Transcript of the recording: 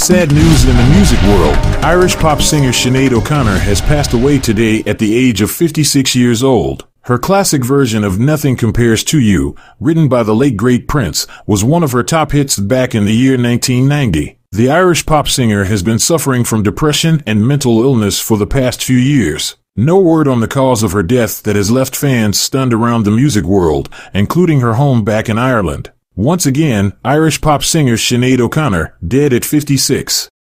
Sad news in the music world. Irish pop singer Sinead O'Connor has passed away today at the age of 56 years old. Her classic version of Nothing Compares to You, written by the late great Prince, was one of her top hits back in the year 1990. The Irish pop singer has been suffering from depression and mental illness for the past few years. No word on the cause of her death that has left fans stunned around the music world, including her home back in Ireland. Once again, Irish pop singer Sinead O'Connor, dead at 56.